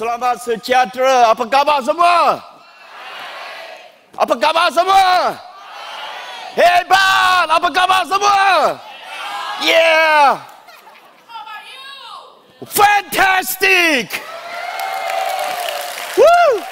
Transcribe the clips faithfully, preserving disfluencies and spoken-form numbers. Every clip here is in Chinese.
Selamat sejahtera. Apa khabar semua? Apa khabar semua? Hebat. Apa khabar semua? Yeah. Fantastic. Woo.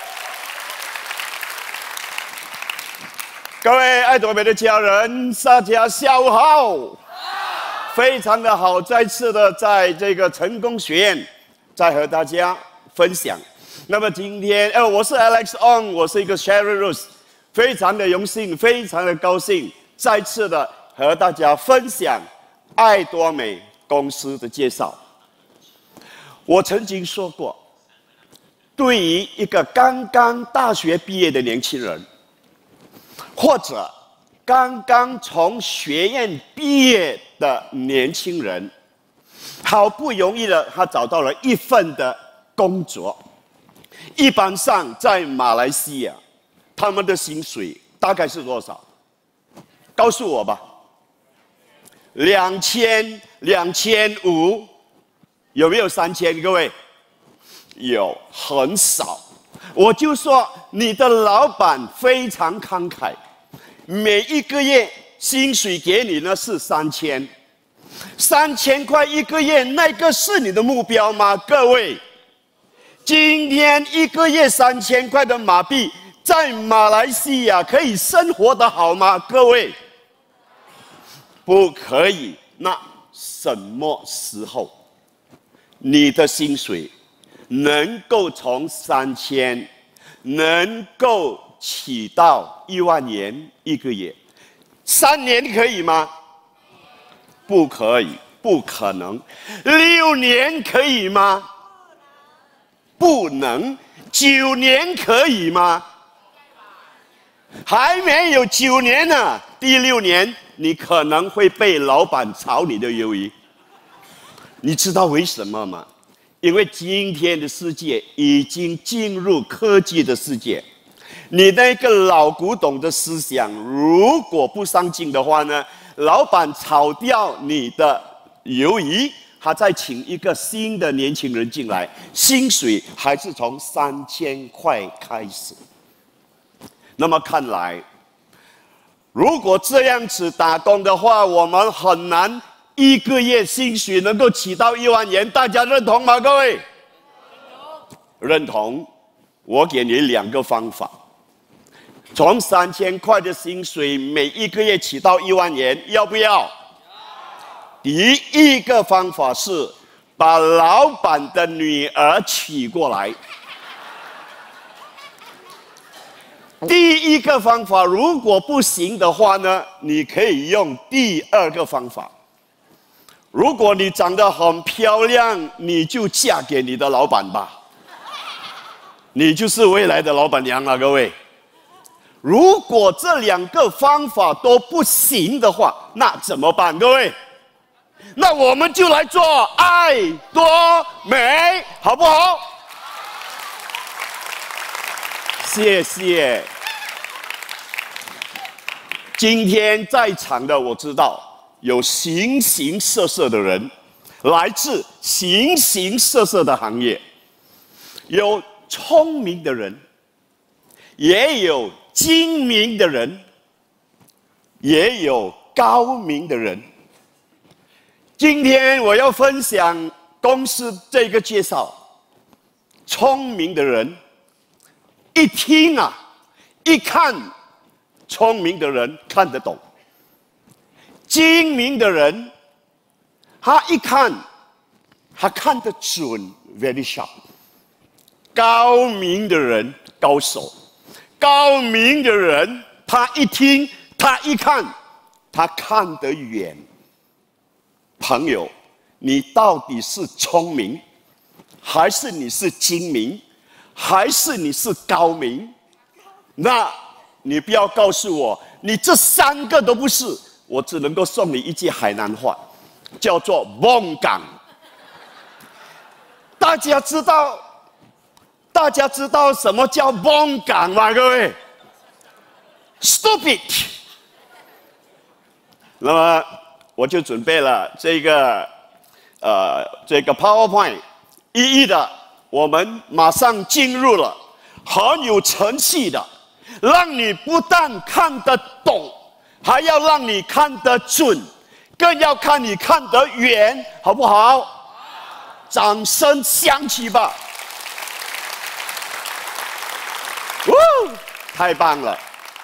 各位爱多美的家人，大家下午好。非常的好，再次的在这个成功学院，再和大家分享。那么今天，呃，我是 Alex On， 我是一个 Sherry Rose， 非常的荣幸，非常的高兴，再次的和大家分享爱多美公司的介绍。我曾经说过，对于一个刚刚大学毕业的年轻人，或者刚刚从学院毕业的年轻人，好不容易的他找到了一份的工作。一般上在马来西亚，他们的薪水大概是多少？告诉我吧。两千、两千五，有没有三千？各位，有，很少。我就说你的老板非常慷慨，每一个月薪水给你呢是三千，三千块一个月，那个是你的目标吗？各位？今天一个月三千块的马币，在马来西亚可以生活得好吗？各位，不可以。那什么时候你的薪水能够从三千能够起到一万元一个月？三年可以吗？不可以，不可能。六年可以吗？不能。九年可以吗？还没有九年呢，第六年你可能会被老板炒你的鱿鱼。你知道为什么吗？因为今天的世界已经进入科技的世界，你那个老古董的思想如果不上进的话呢，老板炒掉你的鱿鱼，他再请一个新的年轻人进来，薪水还是从三千块开始。那么看来，如果这样子打工的话，我们很难一个月薪水能够起到一万元。大家认同吗？各位？认同。我给你两个方法，从三千块的薪水每一个月起到一万元，要不要？第一个方法是把老板的女儿娶过来。第一个方法如果不行的话呢，你可以用第二个方法。如果你长得很漂亮，你就嫁给你的老板吧，你就是未来的老板娘了，各位。如果这两个方法都不行的话，那怎么办？各位？那我们就来做爱多美，好不好？谢谢。今天在场的我知道有形形色色的人，来自形形色色的行业，有聪明的人，也有精明的人，也有高明的人。今天我要分享公司这个介绍。聪明的人一听啊，一看，聪明的人看得懂；精明的人，他一看，他看得准 ，very sharp。高明的人，高手；高明的人，他一听，他一看，他看得远。朋友，你到底是聪明，还是你是精明，还是你是高明？那你不要告诉我你这三个都不是，我只能够送你一句海南话，叫做懵港。大家知道，大家知道什么叫懵港吗？各位 ，stupid。那么我就准备了这个，呃，这个 PowerPoint， 一一的我们马上进入了很有层次的，让你不但看得懂，还要让你看得准，更要看你看得远，好不好？掌声响起吧！哦，太棒了！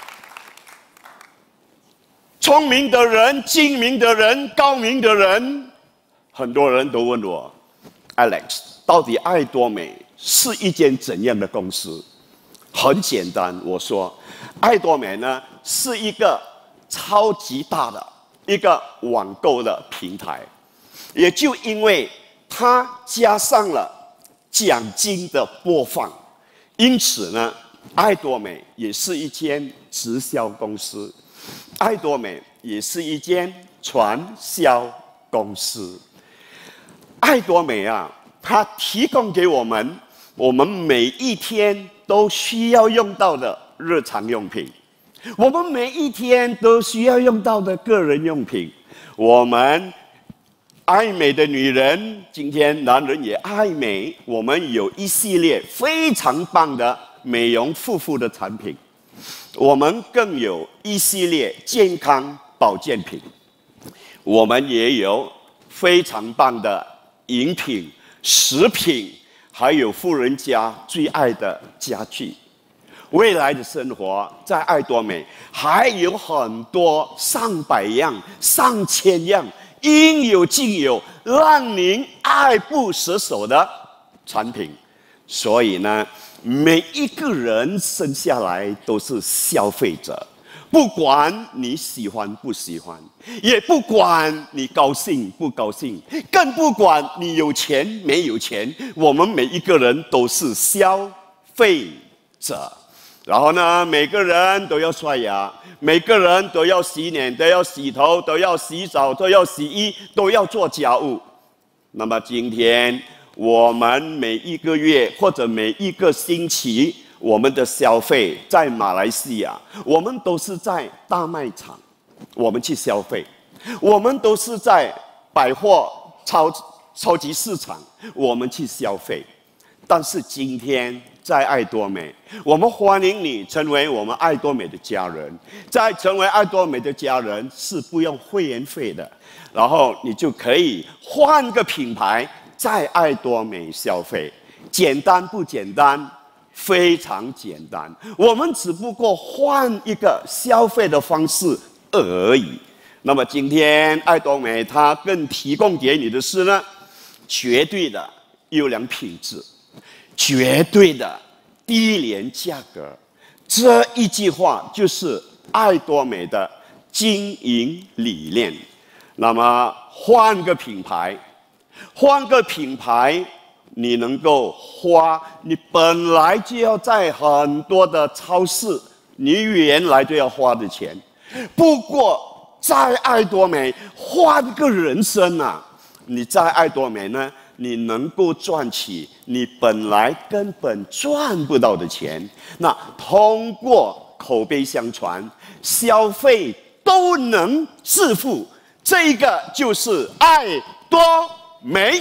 聪明的人、精明的人、高明的人，很多人都问我 ，Alex， 到底艾多美是一间怎样的公司？很简单，我说，艾多美呢是一个超级大的一个网购的平台，也就因为它加上了奖金的播放，因此呢，艾多美也是一间直销公司，艾多美也是一间传销公司。艾多美啊，它提供给我们我们每一天都需要用到的日常用品，我们每一天都需要用到的个人用品，我们爱美的女人，今天男人也爱美，我们有一系列非常棒的美容护肤的产品，我们更有一系列健康保健品，我们也有非常棒的饮品、食品，还有富人家最爱的家具。未来的生活在艾多美还有很多上百样、上千样应有尽有，让您爱不释手的产品。所以呢，每一个人生下来都是消费者，不管你喜欢不喜欢，也不管你高兴不高兴，更不管你有钱没有钱，我们每一个人都是消费者。然后呢，每个人都要刷牙，每个人都要洗脸，都要洗头，都要洗澡，都要洗衣，都要做家务。那么今天我们每一个月或者每一个星期，我们的消费在马来西亚，我们都是在大卖场，我们去消费；我们都是在百货超超级市场，我们去消费。但是今天在艾多美，我们欢迎你成为我们艾多美的家人。在成为艾多美的家人是不用会员费的，然后你就可以换个品牌在艾多美消费。简单不简单？非常简单。我们只不过换一个消费的方式而已。那么今天艾多美它更提供给你的是呢，绝对的优良品质，绝对的低廉价格，这一句话就是艾多美的经营理念。那么换个品牌，换个品牌，你能够花你本来就要在很多的超市，你原来就要花的钱。不过在艾多美换个人生啊，你在艾多美呢，你能够赚取你本来根本赚不到的钱。那通过口碑相传，消费都能致富，这个就是艾多美。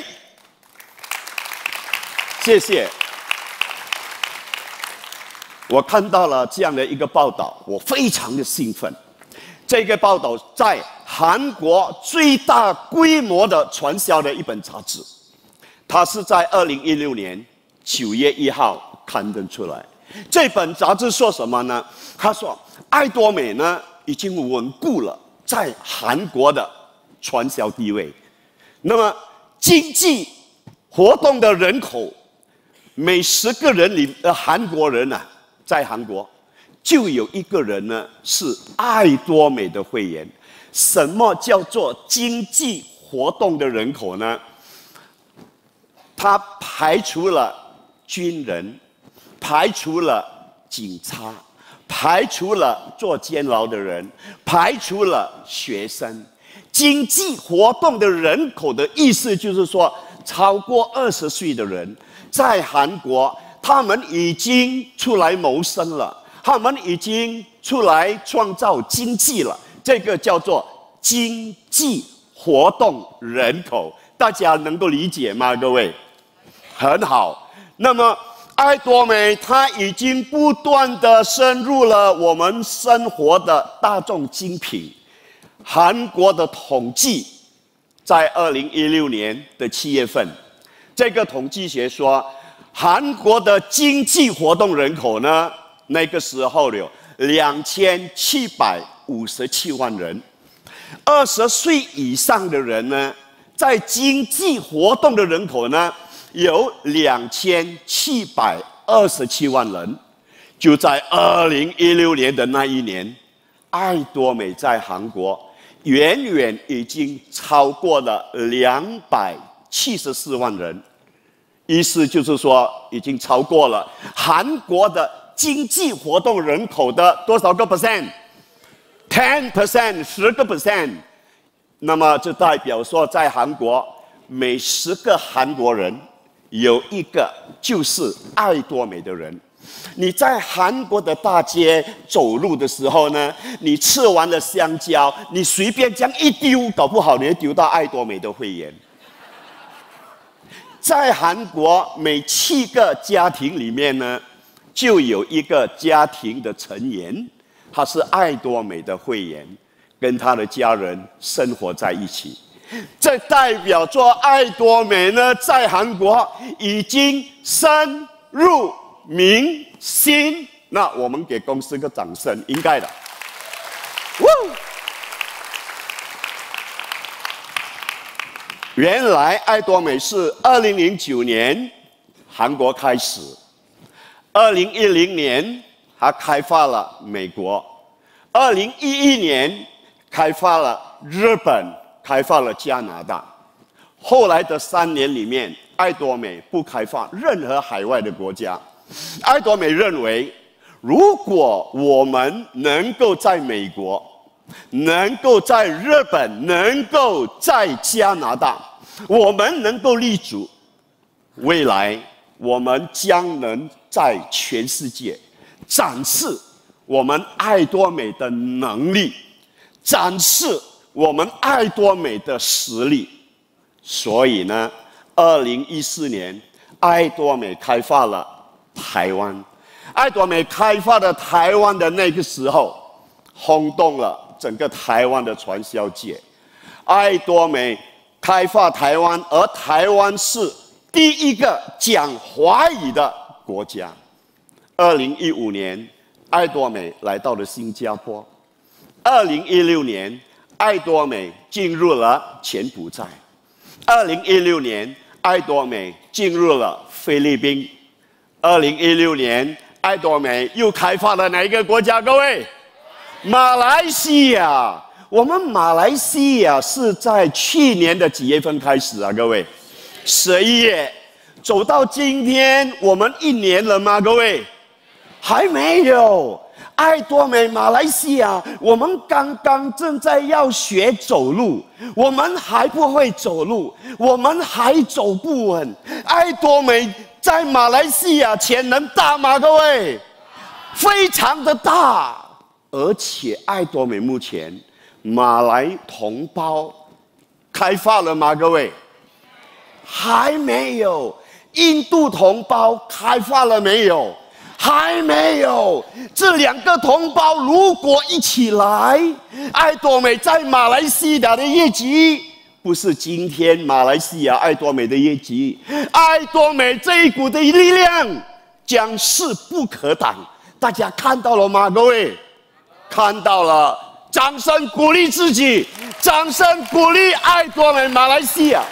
谢谢。我看到了这样的一个报道，我非常的兴奋。这个报道在韩国最大规模的传销的一本杂志，它是在二零一六年九月一号刊登出来。这本杂志说什么呢？他说，艾多美呢已经稳固了在韩国的传销地位。那么经济活动的人口，每十个人里的韩国人啊，在韩国就有一个人呢是艾多美的会员。什么叫做经济活动的人口呢？他排除了军人，排除了警察，排除了坐监牢的人，排除了学生。经济活动的人口的意思就是说，超过二十岁的人，在韩国他们已经出来谋生了，他们已经出来创造经济了，这个叫做经济活动人口。大家能够理解吗？各位，很好。 那么，艾多美它已经不断的深入了我们生活的大众精品。韩国的统计，在二零一六年的七月份，这个统计学说，韩国的经济活动人口呢，那个时候有两千七百五十七万人，二十岁以上的人呢，在经济活动的人口呢，有两千七百二十七万人。就在二零一六年的那一年，艾多美在韩国远远已经超过了两百七十四万人，意思就是说，已经超过了韩国的经济活动人口的多少个 percent？ ten percent， 十个 percent。那么这代表说，在韩国每十个韩国人有一个就是艾多美的人。你在韩国的大街走路的时候呢，你吃完了香蕉，你随便这样一丢，搞不好你会丢到艾多美的会员。在韩国，每七个家庭里面呢，就有一个家庭的成员，他是艾多美的会员，跟他的家人生活在一起。这代表着艾多美呢，在韩国已经深入民心。那我们给公司个掌声，应该的。原来艾多美是二零零九年韩国开始，二零一零年它开发了美国，二零一一年开发了日本，开发了加拿大。后来的三年里面，艾多美不开发任何海外的国家。艾多美认为，如果我们能够在美国，能够在日本，能够在加拿大，我们能够立足，未来我们将能在全世界展示我们艾多美的能力，展示我们艾多美的实力。所以呢，二零一四年，艾多美开发了台湾。艾多美开发的台湾的那个时候，轰动了整个台湾的传销界。艾多美开发台湾，而台湾是第一个讲华语的国家。二零一五年，艾多美来到了新加坡。二零一六年，艾多美进入了柬埔寨。二零一六年，艾多美进入了菲律宾。二零一六年，艾多美又开发了哪一个国家？各位，马来西亚。我们马来西亚是在去年的几月份开始啊？各位，十一月，走到今天，我们一年了吗？各位，还没有。艾多美马来西亚，我们刚刚正在要学走路，我们还不会走路，我们还走不稳。艾多美在马来西亚潜能大吗？各位，非常的大。而且艾多美目前马来同胞开发了吗？各位，还没有。印度同胞开发了没有？还没有。这两个同胞如果一起来，艾多美在马来西亚的业绩不是今天马来西亚艾多美的业绩，艾多美这一股的力量将势不可挡。大家看到了吗？各位，看到了，掌声鼓励自己，掌声鼓励艾多美马来西亚。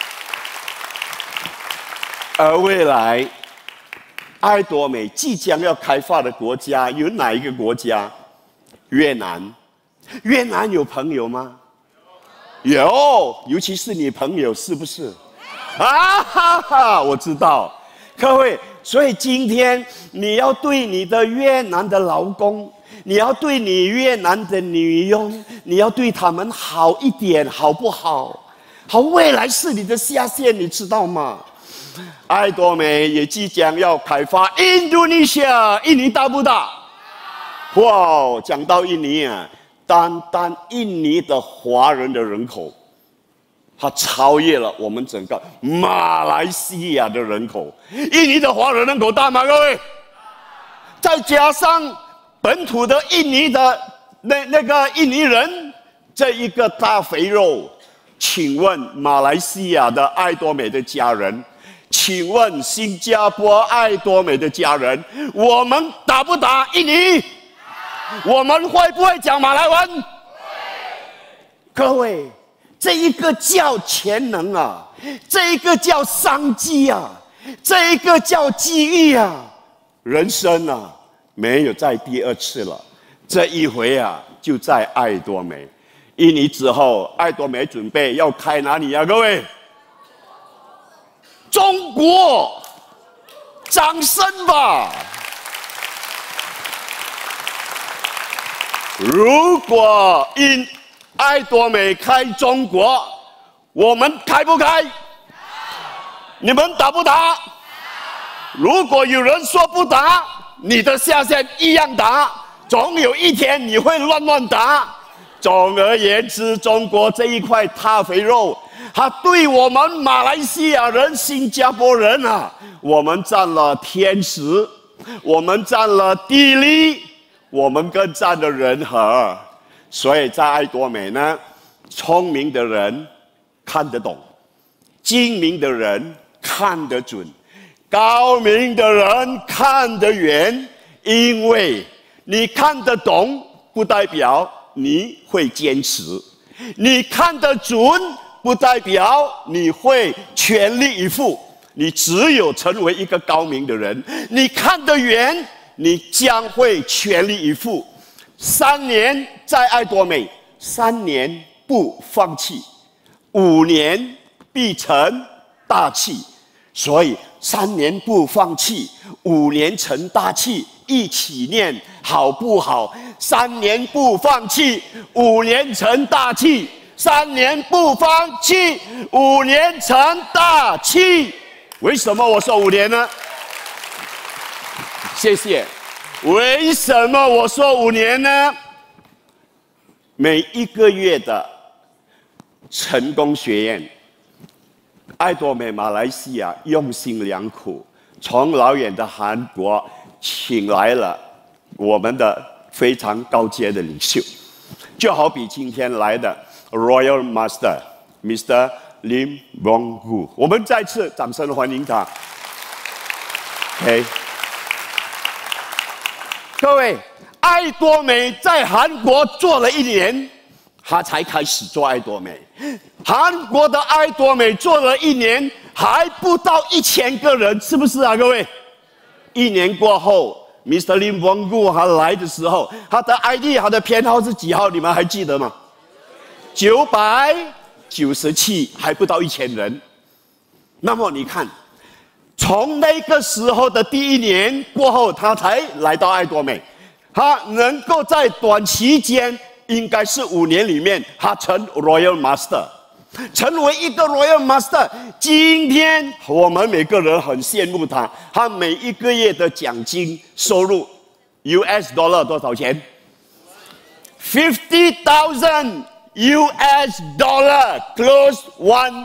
而未来艾多美即将要开发的国家有哪一个国家？越南。越南有朋友吗？有，尤其是你朋友，是不是？啊哈哈，我知道。各位，所以今天你要对你的越南的劳工，你要对你越南的女佣，你要对他们好一点，好不好？好，未来是你的下线，你知道吗？艾多美也即将要开发印度尼西亚，印尼大不大？哇，讲到印尼啊，单单印尼的华人的人口它超越了我们整个马来西亚的人口。印尼的华人人口大吗？各位，再加上本土的印尼的那那个印尼人，这一个大肥肉。请问马来西亚的艾多美的家人，请问新加坡艾多美的家人，我们打不打印尼？我们会不会讲马来文？各位。这一个叫潜能啊，这一个叫商机啊，这一个叫机遇啊，人生啊没有再第二次了，这一回啊就在艾多美。印尼之后，艾多美准备要开哪里啊？各位，中国，掌声吧！如果印艾多美开中国，我们开不开？你们打不打？如果有人说不打，你的下线一样打，总有一天你会乱乱打。总而言之，中国这一块大肥肉，它对我们马来西亚人、新加坡人啊，我们占了天时，我们占了地利，我们更占了人和。所以在艾多美呢，聪明的人看得懂，精明的人看得准，高明的人看得远。因为你看得懂，不代表你会坚持；你看得准，不代表你会全力以赴。你只有成为一个高明的人，你看得远，你将会全力以赴。三年在艾多美，三年不放弃，五年必成大器。所以三年不放弃，五年成大器，一起念好不好？三年不放弃，五年成大器；三年不放弃，五年成大器。为什么我说五年呢？谢谢。为什么我说五年呢？每一个月的成功学院，艾多美马来西亚用心良苦，从老远的韩国请来了我们的非常高阶的领袖，就好比今天来的 Royal Master Mister Lim Wong Gu， 我们再次掌声欢迎他。OK。各位，艾多美在韩国做了一年，他才开始做艾多美。韩国的艾多美做了一年，还不到一千个人，是不是啊，各位？一年过后 ，Mister Lim Wong Gu 他来的时候，他的 I D、他的编号是几号？你们还记得吗？九百九十七，还不到一千人。那么你看。从那个时候的第一年过后，他才来到艾多美。他能够在短期间，应该是五年里面，他成 Royal Master， 成为一个 Royal Master。今天我们每个人很羡慕他，他每一个月的奖金收入 U S dollar 多少钱 ？Fifty thousand U S dollar close one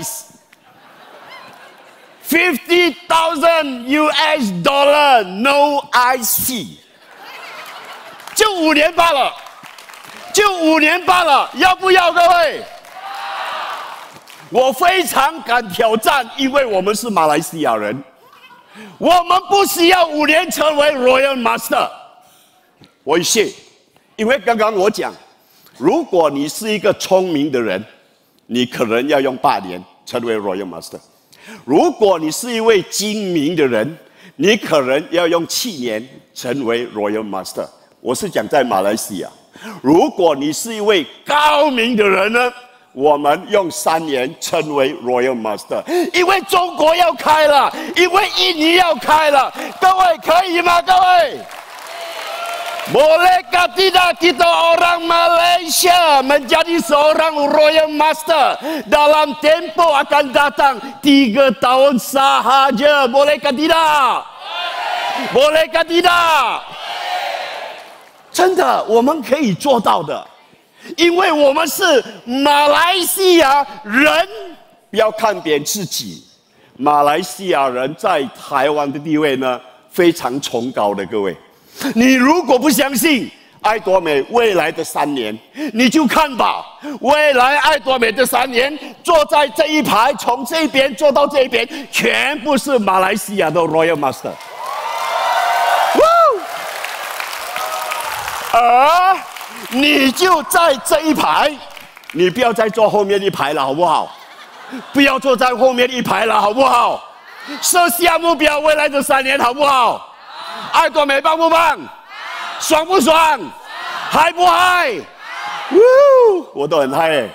eyes。Fifty thousand U S dollar no I C， 就五年罢了，就五年罢了，要不要各位？我非常敢挑战，因为我们是马来西亚人，我们不需要五年成为 Royal Master。我信，因为刚刚我讲，如果你是一个聪明的人，你可能要用八年成为 Royal Master。如果你是一位精明的人，你可能要用七年成为 Royal Master。我是讲在马来西亚。如果你是一位高明的人呢，我们用三年成为 Royal Master。因为中国要开了，因为印尼要开了，各位可以吗？各位。Bolehkah tidak kita orang Malaysia menjadi seorang Royal Master dalam tempo akan datang tiga tahun sahaja? Bolehkah tidak? Bolehkah tidak? 真的，我们可以做到的。 因为我们是马来西亚人，不要看扁自己。马来西亚人在台湾的地位呢，非常崇高的。各位，你如果不相信艾多美未来的三年，你就看吧。未来艾多美的三年，坐在这一排，从这边坐到这边，全部是马来西亚的 Royal Master。而你就在这一排，你不要再坐后面一排了，好不好？不要坐在后面一排了，好不好？设下目标，未来的三年，好不好？艾多美棒不棒？爽不爽？嗨不嗨？我都很嗨哎。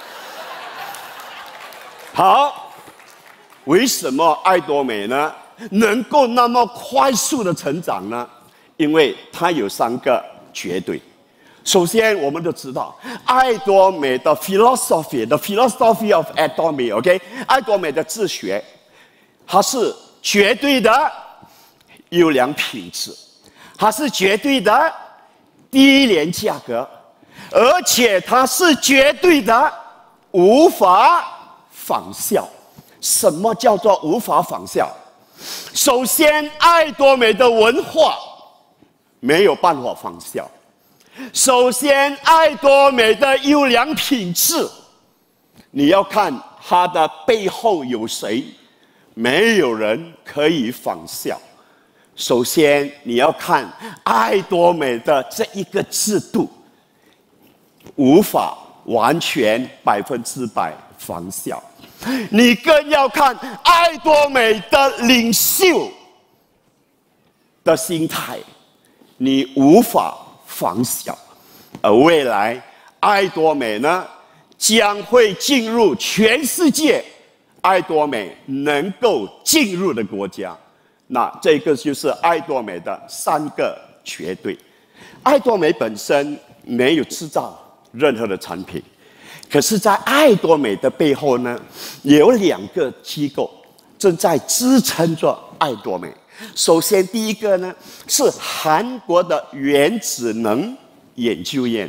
好，为什么艾多美呢能够那么快速的成长呢？因为它有三个绝对。首先，我们都知道艾多美的 philosophy，the philosophy of atomy，OK， 艾多美的治学，它是绝对的优良品质，它是绝对的低廉价格，而且它是绝对的无法仿效。什么叫做无法仿效？首先，艾多美的文化没有办法仿效。首先，艾多美的优良品质，你要看它的背后有谁，没有人可以仿效。首先，你要看艾多美的这一个制度，无法完全百分之百仿效。你更要看艾多美的领袖的心态，你无法仿效。而未来，艾多美呢将会进入全世界艾多美能够进入的国家。那这个就是艾多美的三个绝对。艾多美本身没有制造任何的产品，可是，在艾多美的背后呢，有两个机构正在支撑着艾多美。首先，第一个呢是韩国的原子能研究院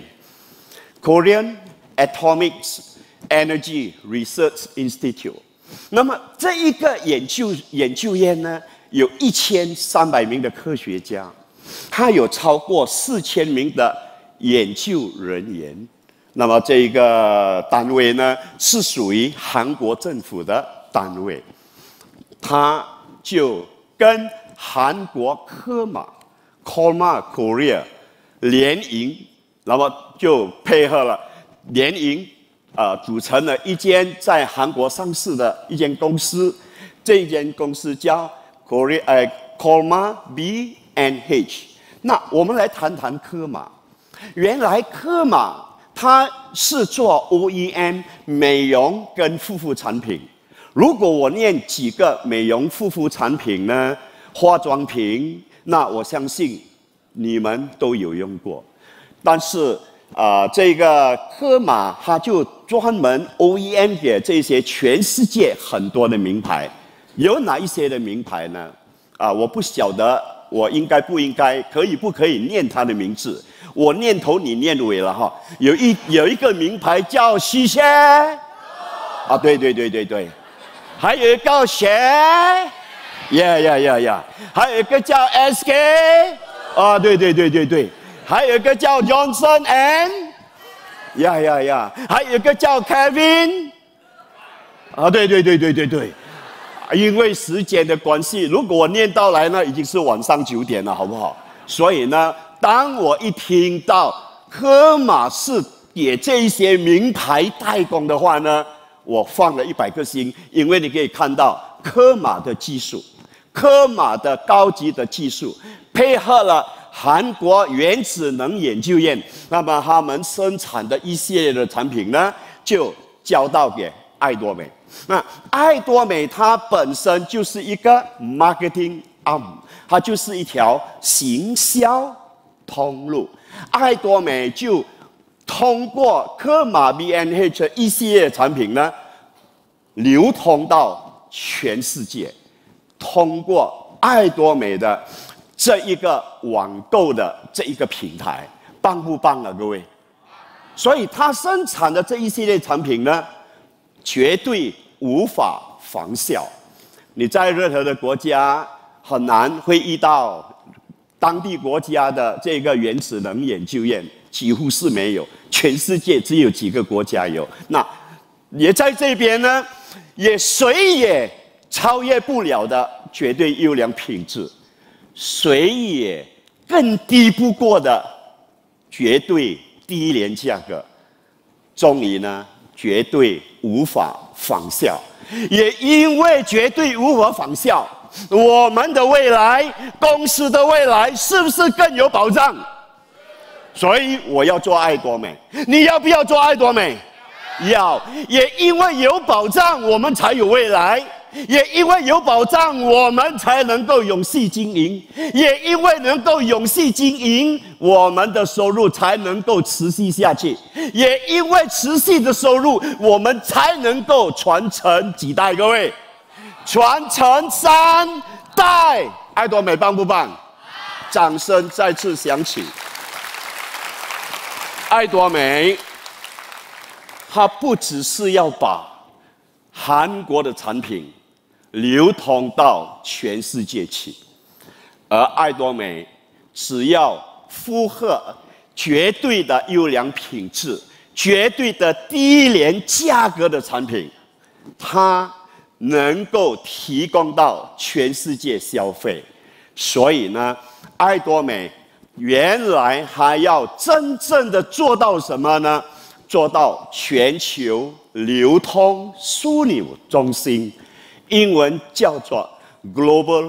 （Korean Atomy Energy Research Institute）。那么，这一个研究研究院呢，有一千三百名的科学家，它有超过四千名的研究人员。那么，这一个单位呢，是属于韩国政府的单位，它就跟韩国科马 （Koma Korea） 联营，那么就配合了联营，呃，组成了一间在韩国上市的一间公司。这一间公司叫 Korea 呃 Koma B and H。那我们来谈谈科马。原来科马它是做 O E M 美容跟护肤产品。如果我念几个美容护肤产品呢？化妆品，那我相信你们都有用过。但是啊、呃，这个科马它就专门 O E M 给这些全世界很多的名牌。有哪一些的名牌呢？啊、呃，我不晓得，我应该不应该，可以不可以念它的名字？我念头，你念尾了哈。有一有一个名牌叫西靴，啊，对对对对对，还有一个鞋，呀呀呀呀，还有一个叫 S K， 啊，对对对对对，还有一个叫 Johnson and， 呀呀呀，还有一个叫 Kevin， 啊，对对对对对对。因为时间的关系，如果我念到来呢，已经是晚上九点了，好不好？所以呢，当我一听到科马是给这些名牌代工的话呢，我放了一百颗星，因为你可以看到科马的技术，科马的高级的技术，配合了韩国原子能研究院，那么他们生产的一系列的产品呢，就交到给艾多美。那艾多美它本身就是一个 marketing arm， 它就是一条行销通路。艾多美就通过科马 B N H 一系列产品呢，流通到全世界，通过艾多美的这一个网购的这一个平台，棒不棒啊，各位？ 所以它生产的这一系列产品呢，绝对无法仿效。你在任何的国家很难会遇到当地国家的这个原子能研究院，几乎是没有，全世界只有几个国家有。那也在这边呢，也谁也超越不了的绝对优良品质，谁也更低不过的绝对低廉价格，终于呢，绝对无法仿效。也因为绝对无法仿效，我们的未来，公司的未来，是不是更有保障？所以我要做爱多美，你要不要做爱多美？要。也因为有保障，我们才有未来。也因为有保障，我们才能够永续经营；也因为能够永续经营，我们的收入才能够持续下去；也因为持续的收入，我们才能够传承几代。各位，传承三代，爱多美棒不棒？掌声再次响起。爱多美，它不只是要把韩国的产品流通到全世界去，而爱多美只要符合绝对的优良品质、绝对的低廉价格的产品，它能够提供到全世界消费。所以呢，爱多美原来还要真正的做到什么呢？做到全球流通枢纽中心。英文叫做 global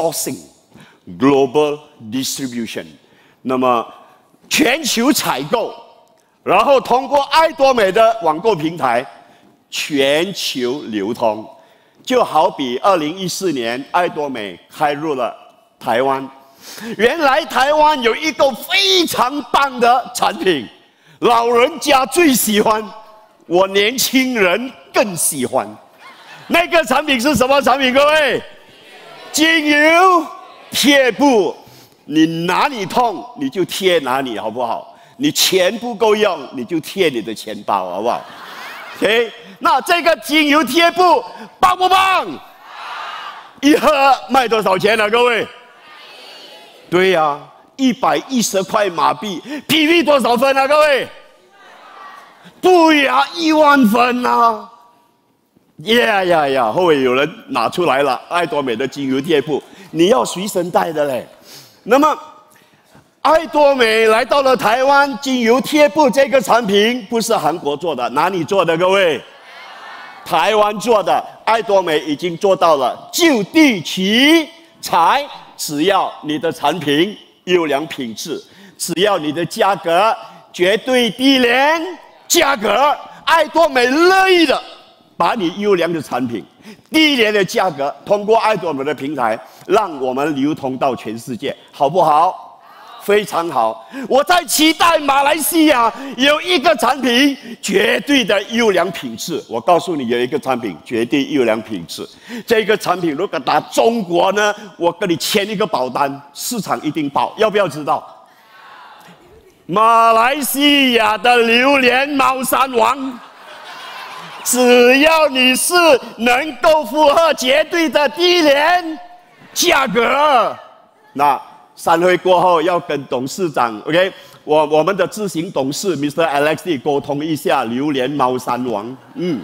sourcing、global distribution。那么全球采购，然后通过爱多美的网购平台全球流通。就好比二零一四年，爱多美开入了台湾。原来台湾有一个非常棒的产品，老人家最喜欢，我年轻人更喜欢。那个产品是什么产品？各位，精油贴布，你哪里痛你就贴哪里，好不好？你钱不够用，你就贴你的钱包，好不好 ？OK， 那这个精油贴布棒不棒？一盒卖多少钱呢、啊？各位？对呀、啊，一百一十块马币 ，P V 多少分啊？各位？对呀、啊，一万分啊！呀呀呀！后面有人拿出来了，爱多美的精油贴布，你要随身带的嘞。那么，爱多美来到了台湾，精油贴布这个产品不是韩国做的，哪里做的？各位，台湾做的。爱多美已经做到了就地取材，只要你的产品优良品质，只要你的价格绝对低廉价格，爱多美乐意的把你优良的产品、低廉的价格，通过爱多美的平台，让我们流通到全世界，好不好？好，非常好。我在期待马来西亚有一个产品绝对的优良品质。我告诉你，有一个产品绝对优良品质。这个产品如果打中国呢，我跟你签一个保单，市场一定爆。要不要知道？马来西亚的榴莲猫山王。只要你是能够符合绝对的低廉价格，那散会过后要跟董事长 ，OK， 我我们的执行董事 Mister Alex 沟通一下榴莲猫山王，嗯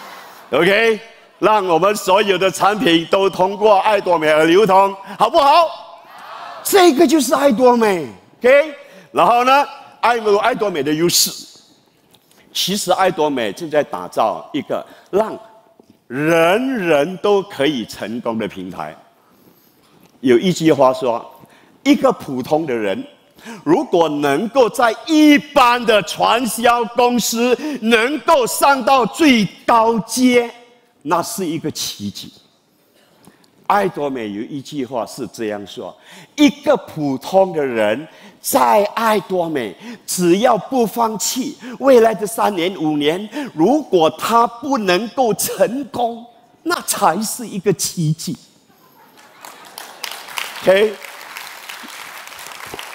，OK， 让我们所有的产品都通过爱多美而流通，好不好？这个就是爱多美 ，OK， 然后呢，爱有爱多美的优势。其实爱多美正在打造一个让人人都可以成功的平台。有一句话说，一个普通的人如果能够在一般的传销公司能够上到最高阶，那是一个奇迹。爱多美有一句话是这样说，一个普通的人在爱多美，只要不放弃，未来的三年五年，如果他不能够成功，那才是一个奇迹。OK，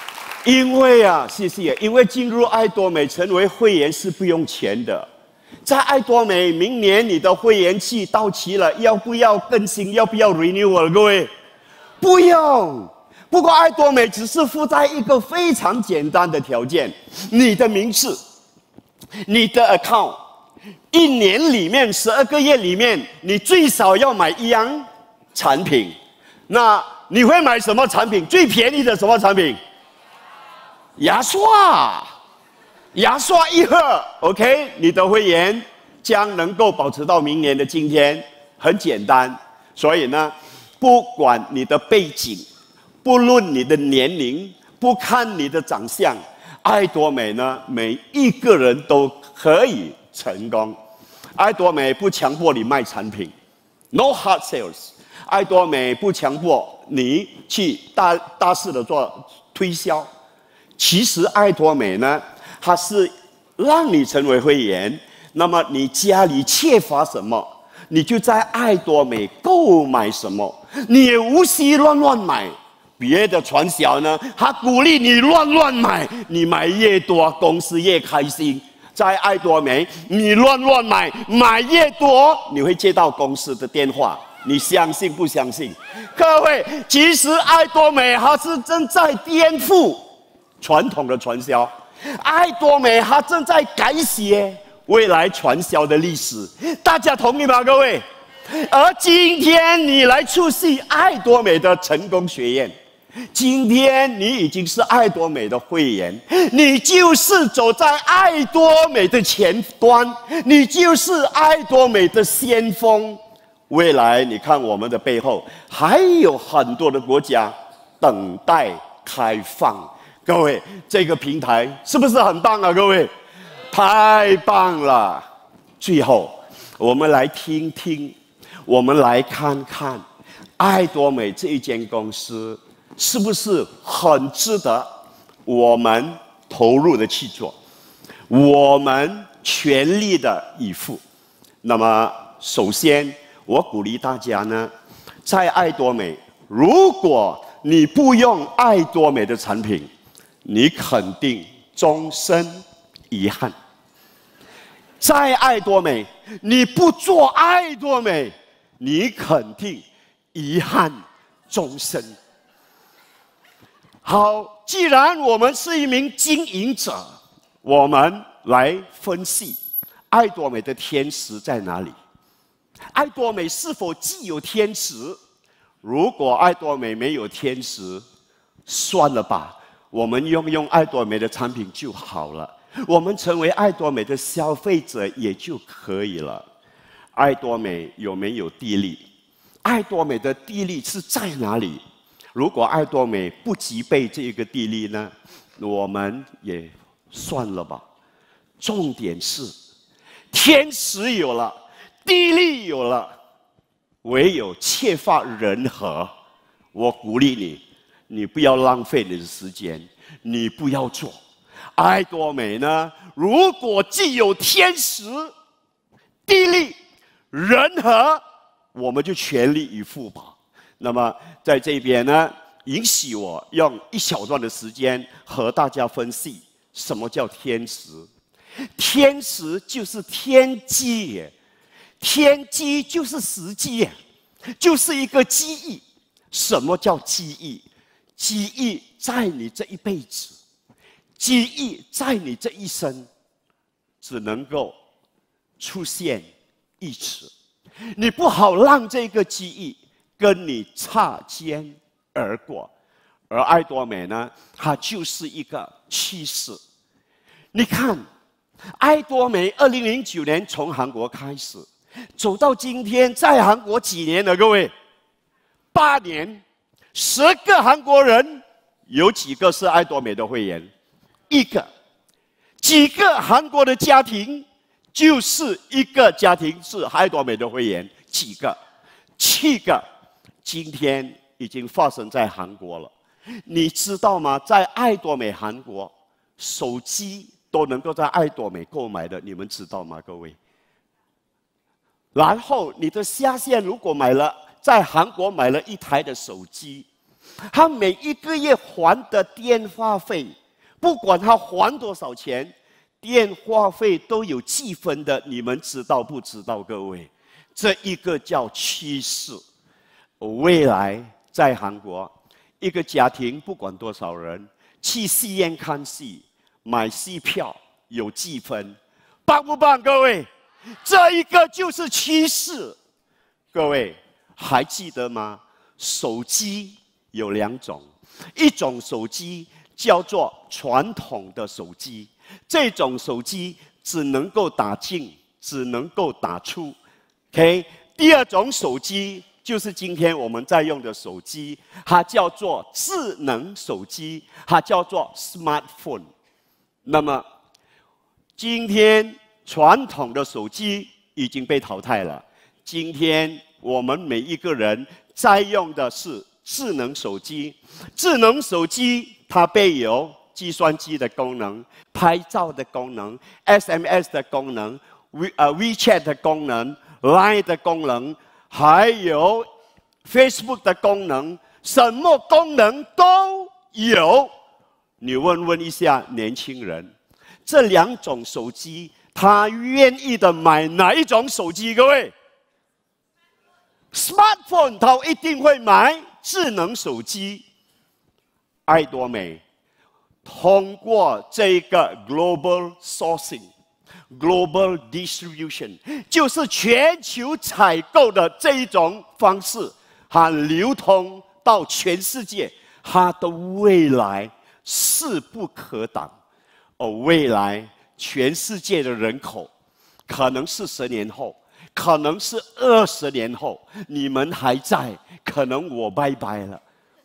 因为啊，谢谢，因为进入艾多美成为会员是不用钱的。在艾多美，明年你的会员期到期了，要不要更新？要不要 renewal？ 各位，不用。不过艾多美只是附带一个非常简单的条件：你的名字、你的 account， 一年里面十二个月里面，你最少要买一样产品。那你会买什么产品？最便宜的什么产品？牙刷。牙刷一盒 ，OK， 你的会员将能够保持到明年的今天，很简单。所以呢，不管你的背景，不论你的年龄，不看你的长相，艾多美呢，每一个人都可以成功。艾多美不强迫你卖产品 ，No hard sales。艾多美不强迫你去大大肆的做推销。其实艾多美呢，它是让你成为会员，那么你家里缺乏什么，你就在艾多美购买什么，你也无需乱乱买。别的传销呢，他鼓励你乱乱买，你买越多，公司越开心。在艾多美，你乱乱买，买越多，你会接到公司的电话。你相信不相信？各位，其实艾多美它是正在颠覆传统的传销。艾多美，它正在改写未来传销的历史，大家同意吗？各位，而今天你来出席艾多美的成功学院，今天你已经是艾多美的会员，你就是走在艾多美的前端，你就是艾多美的先锋。未来，你看我们的背后还有很多的国家等待开放。各位，这个平台是不是很棒啊？各位，太棒了！最后，我们来听听，我们来看看，艾多美这一间公司是不是很值得我们投入的去做，我们全力的以赴。那么，首先，我鼓励大家呢，在艾多美，如果你不用艾多美的产品，你肯定终身遗憾。在艾多美，你不做艾多美，你肯定遗憾终身。好，既然我们是一名经营者，我们来分析艾多美的天使在哪里？艾多美是否既有天使？如果艾多美没有天使，算了吧。我们用用艾多美的产品就好了，我们成为艾多美的消费者也就可以了。艾多美有没有地利？艾多美的地利是在哪里？如果艾多美不具备这个地利呢，我们也算了吧。重点是，天时有了，地利有了，唯有缺乏人和。我鼓励你。你不要浪费你的时间，你不要做。艾多美呢，如果既有天时、地利、人和，我们就全力以赴吧。那么在这边呢，允许我用一小段的时间和大家分析什么叫天时。天时就是天机，天机就是时机，就是一个机遇。什么叫机遇？机遇在你这一辈子，机遇在你这一生，只能够出现一次。你不好让这个机遇跟你擦肩而过。而艾多美呢，它就是一个趋势。你看，艾多美二零零九年从韩国开始，走到今天，在韩国几年了？各位，八年。十个韩国人，有几个是艾多美的会员？一个。几个韩国的家庭，就是一个家庭是艾多美的会员？几个？七个。今天已经发生在韩国了。你知道吗？在艾多美韩国，手机都能够在艾多美购买的，你们知道吗？各位。然后你的下线如果买了。在韩国买了一台的手机， 他每一个月还的电话费，不管他还多少钱，电话费都有计分的。你们知道不知道，各位？这一个叫趋势。未来在韩国，一个家庭不管多少人去戏院看戏，买戏票有计分，棒不棒？各位，这一个就是趋势。各位还记得吗？手机有两种，一种手机叫做传统的手机，这种手机只能够打进，只能够打出。OK， 第二种手机就是今天我们在用的手机，它叫做智能手机，它叫做 smartphone。那么今天传统的手机已经被淘汰了，今天我们每一个人在用的是智能手机。智能手机它备有计算机的功能、拍照的功能、S M S 的功能、We 呃 WeChat 的功能、Line 的功能，还有 Facebook 的功能，什么功能都有。你问问一下年轻人，这两种手机，他愿意的买哪一种手机？各位 ，Smartphone 他一定会买智能手机。艾多美通过这个 global sourcing、global distribution， 就是全球采购的这一种方式，它流通到全世界，它的未来势不可挡。哦，未来全世界的人口，可能是十年后，可能是二十年后，你们还在，可能我拜拜了。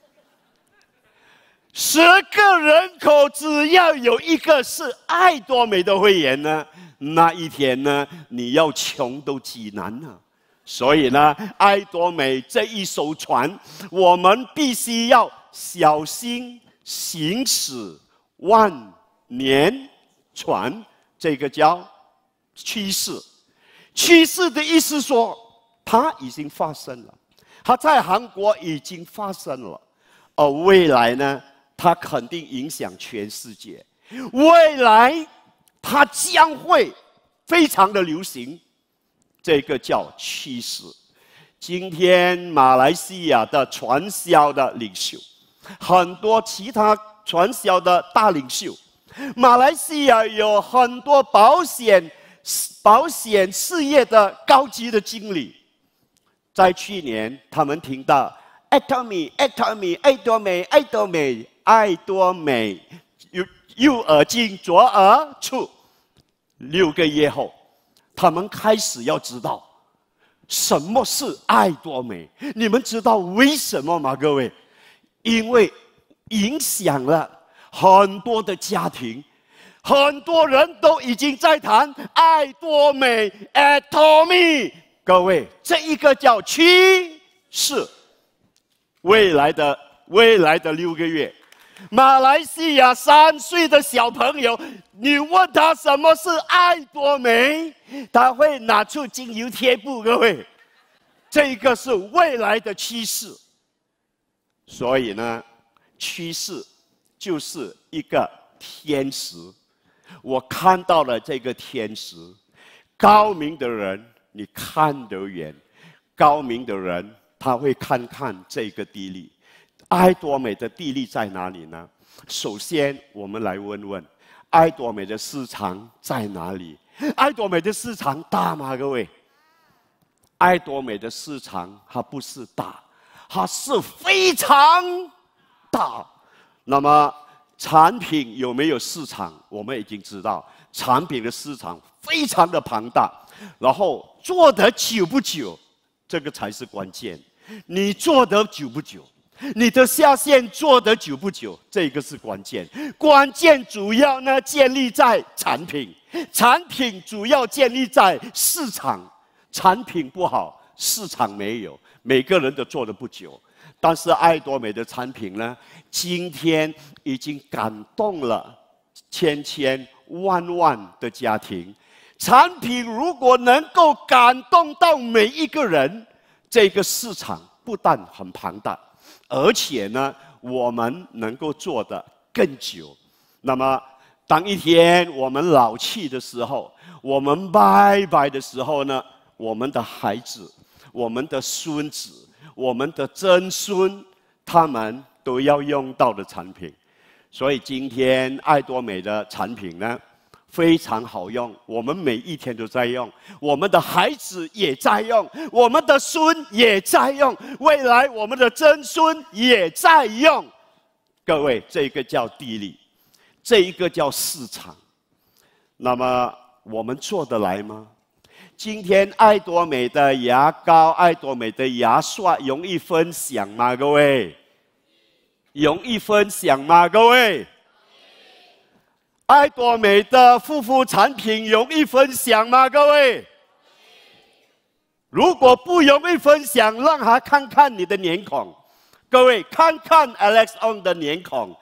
十个人口只要有一个是艾多美的会员呢，那一天呢，你要穷都极难了。所以呢，艾多美这一艘船，我们必须要小心行驶万年船，这个叫趋势。趋势的意思说，它已经发生了，它在韩国已经发生了，而未来呢，它肯定影响全世界。未来它将会非常的流行，这个叫趋势。今天马来西亚的传销的领袖，很多其他传销的大领袖，马来西亚有很多保险保险事业的高级的经理，在去年他们听到 Atomy 艾多美艾多美艾多美艾多美右右耳进左耳出，六个月后，他们开始要知道什么是艾多美。你们知道为什么吗？各位，因为影响了很多的家庭，很多人都已经在谈艾多美 Atomy。各位，这一个叫趋势。未来的未来的六个月，马来西亚三岁的小朋友，你问他什么是艾多美，他会拿出精油贴布。各位，这个是未来的趋势。所以呢，趋势就是一个天使。我看到了这个天使，高明的人你看得远，高明的人他会看看这个地利。艾多美的地利在哪里呢？首先，我们来问问艾多美的市场在哪里？艾多美的市场大吗？各位，艾多美的市场它不是大，它是非常大。那么产品有没有市场？我们已经知道，产品的市场非常的庞大。然后做得久不久，这个才是关键。你做得久不久，你的下线做得久不久，这个是关键。关键主要呢建立在产品，产品主要建立在市场。产品不好，市场没有，每个人都做得不久。但是艾多美的产品呢，今天已经感动了千千万万的家庭。产品如果能够感动到每一个人，这个市场不但很庞大， 而且呢，我们能够做得更久。那么，当一天我们老去的时候，我们拜拜的时候呢，我们的孩子、我们的孙子、我们的曾孙，他们都要用到的产品。所以今天艾多美的产品呢，非常好用，我们每一天都在用，我们的孩子也在用，我们的孙也在用，未来我们的曾孙也在用。各位，这个叫地利，这一个叫市场。那么我们做得来吗？今天艾多美的牙膏、艾多美的牙刷容易分享吗？各位，容易分享吗？各位，艾多美的护肤产品容易分享吗？各位，如果不容易分享，让他看看你的脸孔。各位，看看 Alex On 的脸孔，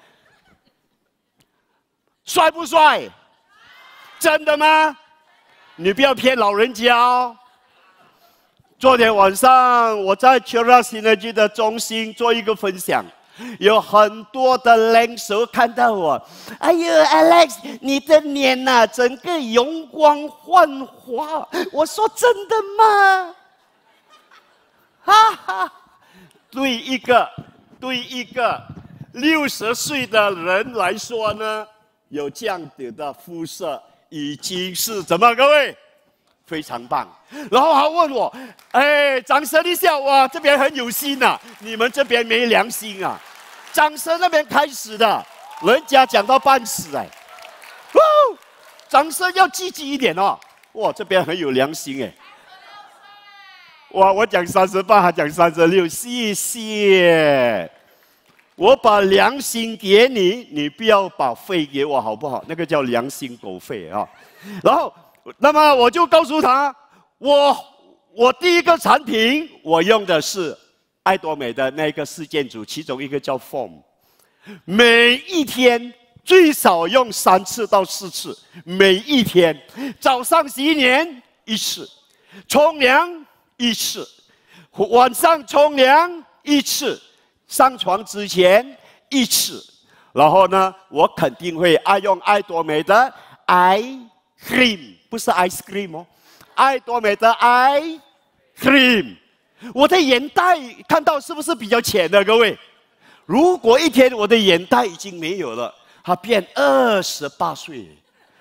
帅不帅？真的吗？你不要骗老人家哦。昨天晚上我在 nationality 的中心做一个分享，有很多的人手看到我，哎呦 ，Alex， 你的脸呐、啊，整个容光焕发。我说真的吗？哈哈，对一个对一个六十岁的人来说呢，有这样子的肤色。已经是怎么？各位，非常棒。然后还问我，哎，掌声一下！哇，这边很有心啊，你们这边没良心啊！掌声那边开始的，人家讲到半死哎，哦，掌声要积极一点哦。哇，这边很有良心哎。哇，我讲三十八，还讲三十六，谢谢。我把良心给你，你不要把肺给我，好不好？那个叫良心狗肺啊。然后，那么我就告诉他，我我第一个产品，我用的是艾多美的那个四件组，其中一个叫 Foam， 每一天最少用三次到四次，每一天早上洗脸一次，冲凉一次，晚上冲凉一次。上床之前一次，然后呢，我肯定会爱用艾多美的 eye cream， 不是 ice cream 哦，艾多美的 eye cream。我的眼袋看到是不是比较浅的？各位，如果一天我的眼袋已经没有了，它变二十八岁。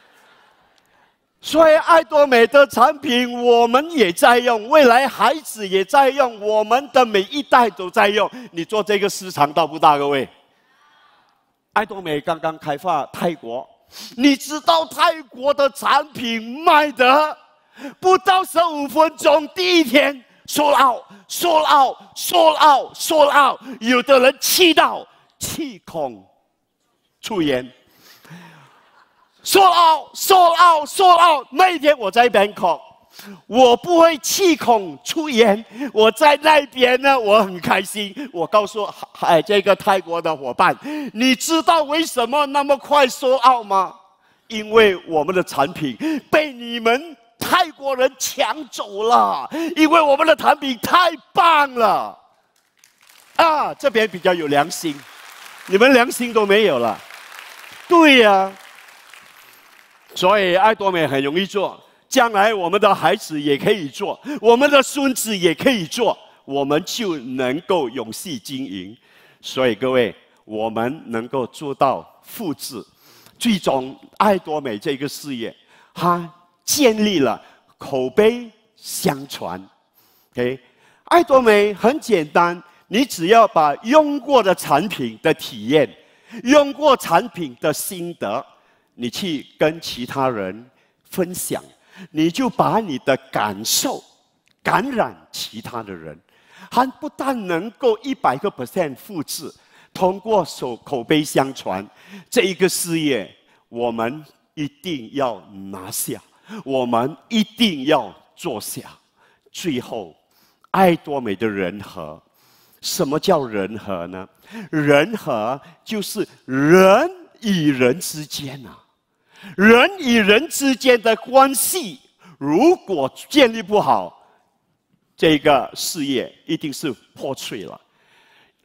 所以艾多美的产品我们也在用，未来孩子也在用，我们的每一代都在用。你做这个市场大不大？各位，艾多美刚刚开发泰国，你知道泰国的产品卖的不到十五分钟，第一天sold out sold out sold out sold out， 有的人气到气孔出烟。sold out sold out sold out， 那一天我在 Bangkok， 我不会气孔出烟，我在那边呢，我很开心。我告诉哎这个泰国的伙伴，你知道为什么那么快 sold out 吗？因为我们的产品被你们泰国人抢走了，因为我们的产品太棒了。啊，这边比较有良心，你们良心都没有了。对呀、啊。所以艾多美很容易做，将来我们的孩子也可以做，我们的孙子也可以做，我们就能够永续经营。所以各位，我们能够做到复制，最终艾多美这个事业，它建立了口碑相传。OK， 艾多美很简单，你只要把用过的产品的体验，用过产品的心得。你去跟其他人分享，你就把你的感受感染其他的人，还不但能够一百个 percent 复制，通过手口碑相传，这一个事业我们一定要拿下，我们一定要做下。最后，艾多美的人和，什么叫人和呢？人和就是人与人之间啊。人与人之间的关系，如果建立不好，这个事业一定是破碎了。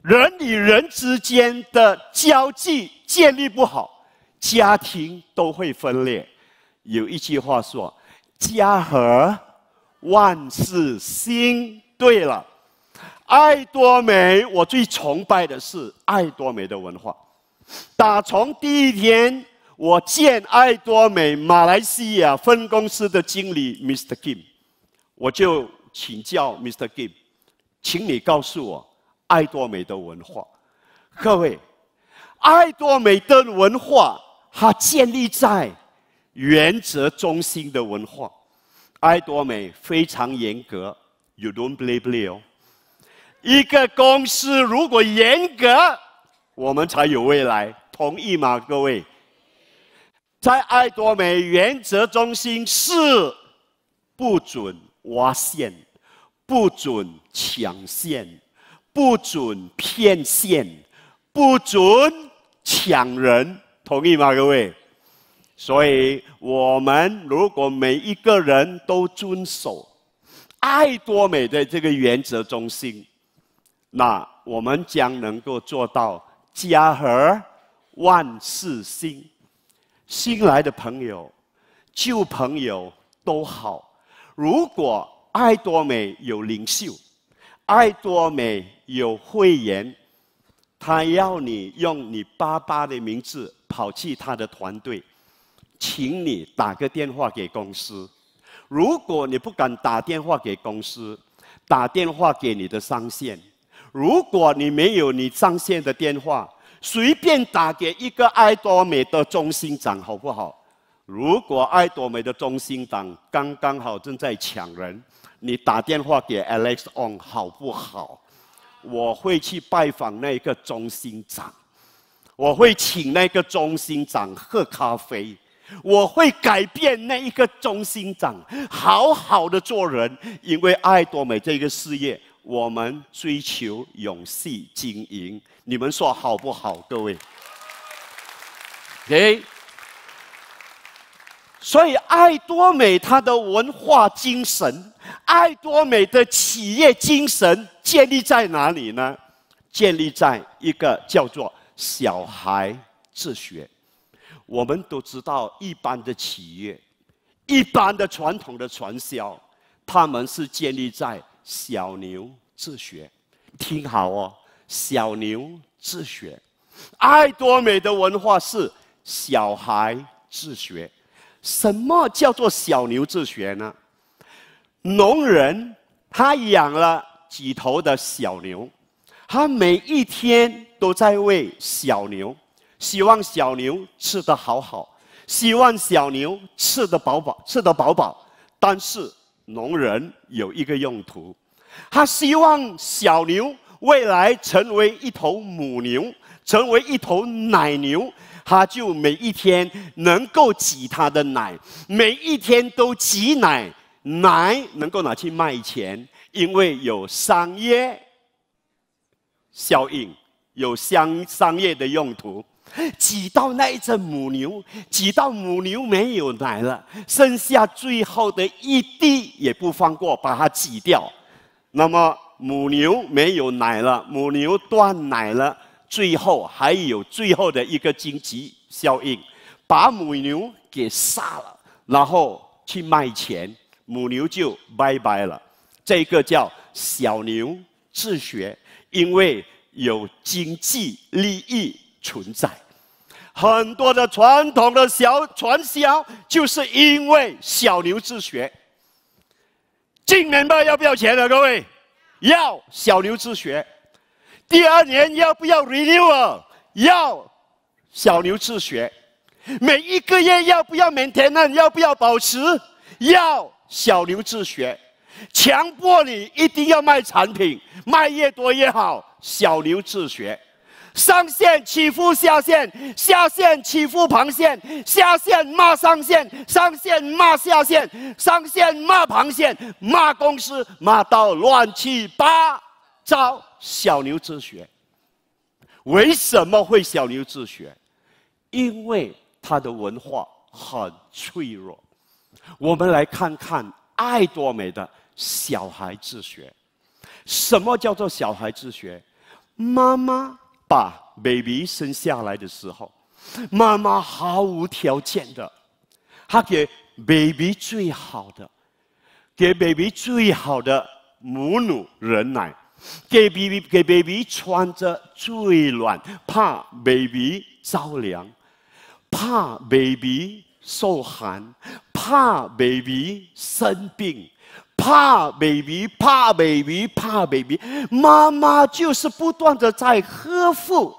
人与人之间的交际建立不好，家庭都会分裂。有一句话说：“家和万事兴。”对了，艾多美，我最崇拜的是艾多美的文化。打从第一天，我见艾多美马来西亚分公司的经理 Mister Kim， 我就请教 Mister Kim， 请你告诉我艾多美的文化。各位，艾多美的文化，它建立在原则中心的文化。艾多美非常严格。You don't believe me 哦？一个公司如果严格，我们才有未来，同意吗？各位，在艾多美原则中心是不准挖线，不准抢线，不准骗线，不准抢人，同意吗？各位，所以我们如果每一个人都遵守艾多美的这个原则中心，那我们将能够做到家和万事兴。新来的朋友、旧朋友都好。如果艾多美有领袖，艾多美有会员，他要你用你爸爸的名字跑去他的团队，请你打个电话给公司。如果你不敢打电话给公司，打电话给你的上线。如果你没有你上线的电话，随便打给一个艾多美的中心长，好不好？如果艾多美的中心长刚刚好正在抢人，你打电话给 Alex On 好不好？我会去拜访那个中心长，我会请那个中心长喝咖啡。我会改变那一个中心长，好好的做人，因为艾多美这个事业，我们追求永续经营。你们说好不好，各位 ？OK， 所以艾多美它的文化精神，艾多美的企业精神建立在哪里呢？建立在一个叫做小孩自学。我们都知道，一般的企业、一般的传统的传销，他们是建立在小牛自学。听好哦，小牛自学。艾多美的文化是小孩自学。什么叫做小牛自学呢？农人他养了几头的小牛，他每一天都在喂小牛。希望小牛吃得好好，希望小牛吃得饱饱，吃得饱饱。但是农人有一个用途，他希望小牛未来成为一头母牛，成为一头奶牛，他就每一天能够挤他的奶，每一天都挤奶，奶能够拿去卖钱，因为有商业效应，有商商业的用途。挤到那一只母牛，挤到母牛没有奶了，剩下最后的一滴也不放过，把它挤掉。那么母牛没有奶了，母牛断奶了，最后还有最后的一个经济效应，把母牛给杀了，然后去卖钱，母牛就拜拜了。这个叫小牛自学，因为有经济利益存在。很多的传统的小传销，就是因为小牛自学。进年吧要不要钱的各位？要，小牛自学。第二年要不要 renewal？ 要，小牛自学。每一个月要不要 maintenance？ 要不要保持？要，小牛自学。强迫你一定要卖产品，卖越多越好，小牛自学。上线欺负下线，下线欺负旁线，下线骂上线，上线骂下线，上线骂旁线，骂公司，骂到乱七八糟。小牛自学，为什么会小牛自学？因为它的文化很脆弱。我们来看看艾多美的小孩自学。什么叫做小孩自学？ 妈妈把 baby 生下来的时候，妈妈毫无条件的，她给 baby 最好的，给 baby 最好的母乳人奶，给 baby 给 baby 穿着最软，怕 baby 着凉，怕 baby 受寒，怕 baby 生病。怕 baby， 怕 baby， 怕 baby， 妈妈就是不断的在呵护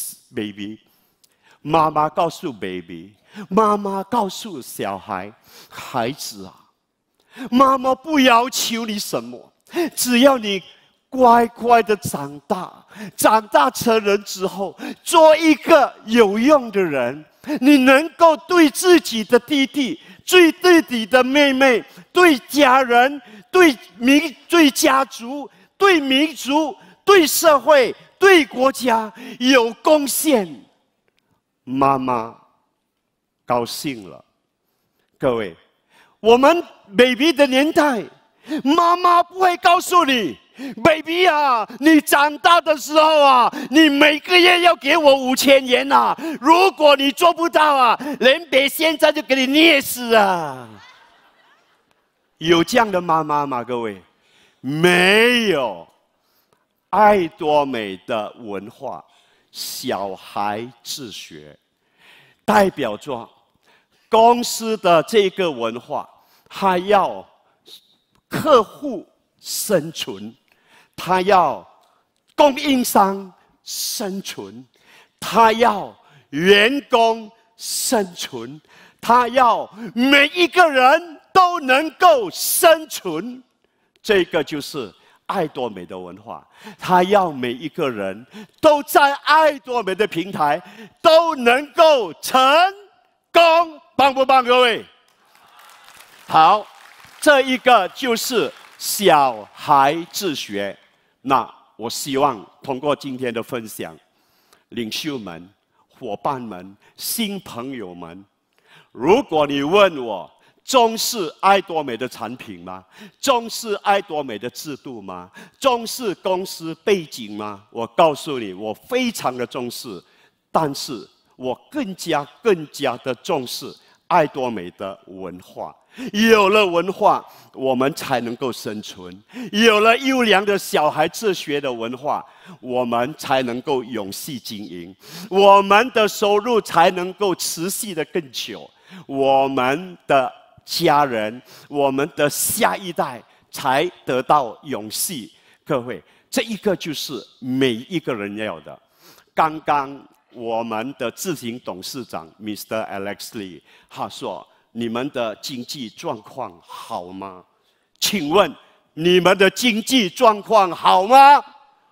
baby。妈妈告诉 baby， 妈妈告诉小孩，孩子啊，妈妈不要求你什么，只要你乖乖的长大，长大成人之后，做一个有用的人，你能够对自己的弟弟。对自己的妹妹，对家人，对民，对家族，对民族，对社会，对国家有贡献，妈妈高兴了。各位，我们 baby 的年代，妈妈不会告诉你 ，baby 啊，你长大的时候啊，你每个月要给我五千元啊！如果你做不到啊，连别现在就给你捏死啊！有这样的妈妈吗？各位，没有。爱多美的文化，小孩自学，代表着公司的这个文化，它要客户生存。他要供应商生存，他要员工生存，他要每一个人都能够生存。这个就是爱多美的文化。他要每一个人都在爱多美的平台都能够成功，棒不棒？各位，好，这一个就是小孩自学。那我希望通过今天的分享，领袖们、伙伴们、新朋友们，如果你问我重视爱多美的产品吗？重视爱多美的制度吗？重视公司背景吗？我告诉你，我非常的重视，但是我更加更加的重视爱多美的文化。有了文化，我们才能够生存；有了优良的小孩自学的文化，我们才能够永续经营，我们的收入才能够持续的更久，我们的家人、我们的下一代才得到永续。各位，这一个就是每一个人要的。刚刚我们的执行董事长 Mister Alex Lee 他说，你们的经济状况好吗？请问你们的经济状况好吗？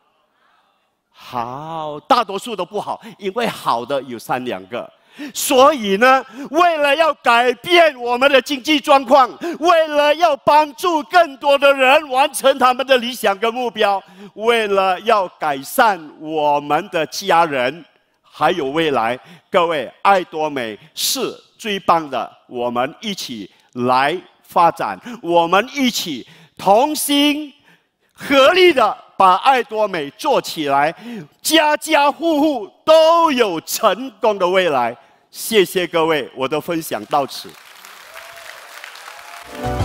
好，大多数都不好，因为好的有三两个。所以呢，为了要改变我们的经济状况，为了要帮助更多的人完成他们的理想跟目标，为了要改善我们的家人还有未来，各位，爱多美是最棒的，我们一起来发展，我们一起同心合力的把爱多美做起来，家家户户都有成功的未来。谢谢各位，我的分享到此。